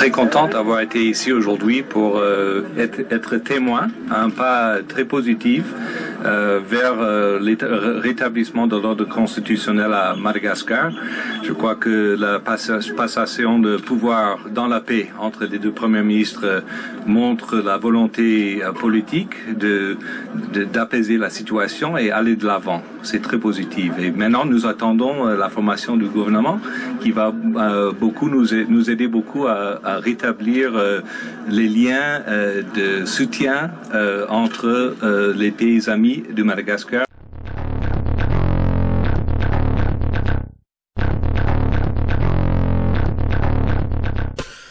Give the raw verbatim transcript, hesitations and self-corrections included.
très content d'avoir été ici aujourd'hui pour euh, être, être témoin à un pas très positif euh, vers euh, le rétablissement de l'ordre constitutionnel à Madagascar. Je crois que la passation de pouvoir dans la paix entre les deux premiers ministres euh, montre la volonté euh, politique de, de, d'apaiser la situation et aller de l'avant. C'est très positif. Et maintenant, nous attendons euh, la formation du gouvernement qui va euh, beaucoup nous, nous aider beaucoup à, à rétablir euh, les liens euh, de soutien euh, entre euh, les pays amis de Madagascar.